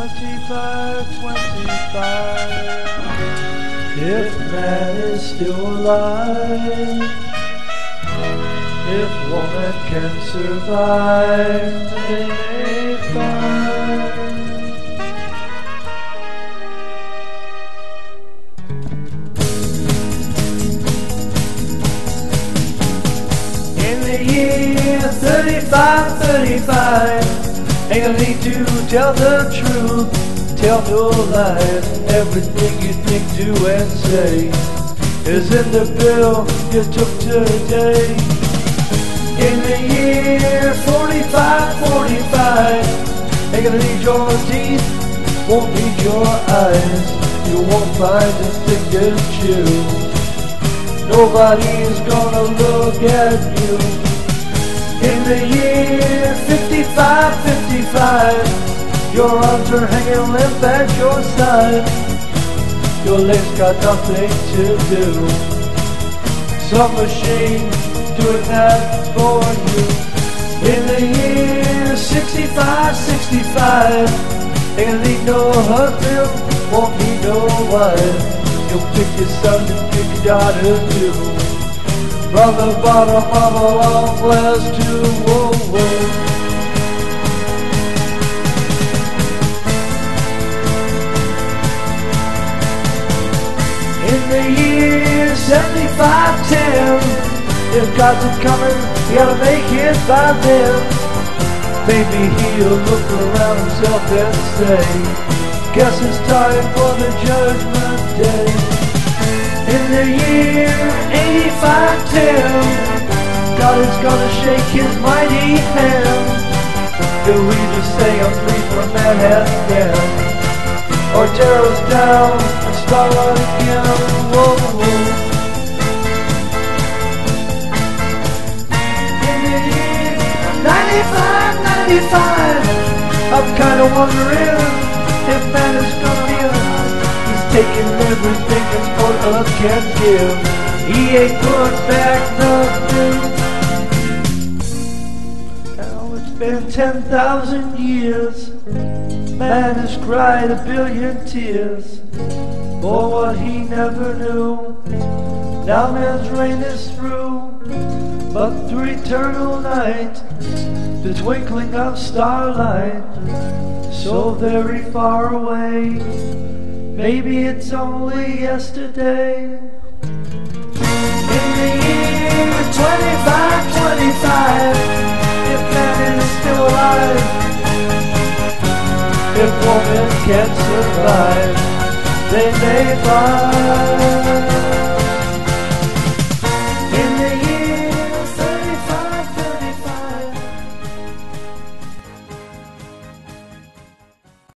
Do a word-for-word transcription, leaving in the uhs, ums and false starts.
twenty-five, twenty-five. If man is still alive, if woman can survive, they may find. In the year thirty-five, thirty-five, ain't gonna need to tell the truth, tell no lies. Everything you think, do and say is in the bill you took today. In the year forty-five, forty-five, ain't gonna need your teeth, won't need your eyes. You won't find a thing to chew. Nobody's gonna look at you. In the year fifty-five, fifty-five, your arms are hanging limp at your side. Your legs got nothing to do. Some machine doing that for you. In the year sixty-five, sixty-five, ain't gonna need no husband, won't need no wife. You'll pick your son and pick your daughter too. From the bottom of a long glass tube. Whoa, whoa. In the year seventy-five, ten, if God's a coming, you gotta make it by then. Maybe he'll look around himself and say, guess it's time for the judgment day. In the year eighty-five, ten, God is gonna shake his mighty hand. He'll either say I'm free from Manhattan, or tear us down and start again. Whoa, whoa. In the year ninety-five, ninety-five, I'm kinda wondering if man is gonna be alive. He's taking everything this port up can give. He ain't put back nothing. Now it's been ten thousand years. Man has cried a billion tears for what he never knew. Now man's reign is through, but through eternal night, the twinkling of starlight, so very far away. Maybe it's only yesterday. In the year twenty-five, twenty-five, if man is still alive, if woman can survive, they may find.